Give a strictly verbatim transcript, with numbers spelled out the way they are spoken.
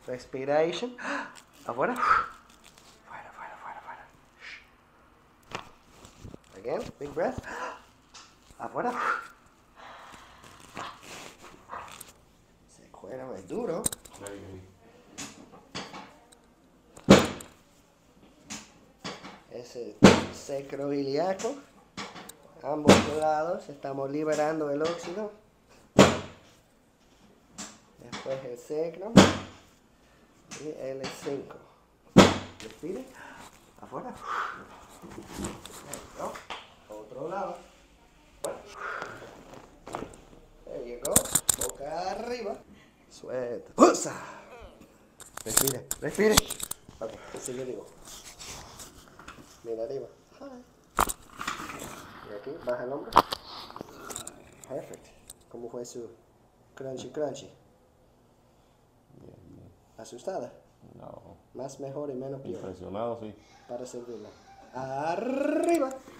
Respiration. Afuera. Fuera, fuera, fuera, fuera. Again, big breath. Afuera. Ese cuero es duro. Ese sacro ilíaco. Ambos lados estamos liberando el óxido. Después el sacro. Y el cinco. Respire. Afuera. No. Otro lado. There you go. Boca arriba. Suelta. ¡Usa! Respire. Respire. Ok, así le digo. Mira arriba. Y aquí, baja el hombro. Perfect. ¿Cómo fue su crunchy crunchy? ¿Asustada? No. Más, mejor y menos peor. Impresionado, sí. Para servirla. Arriba.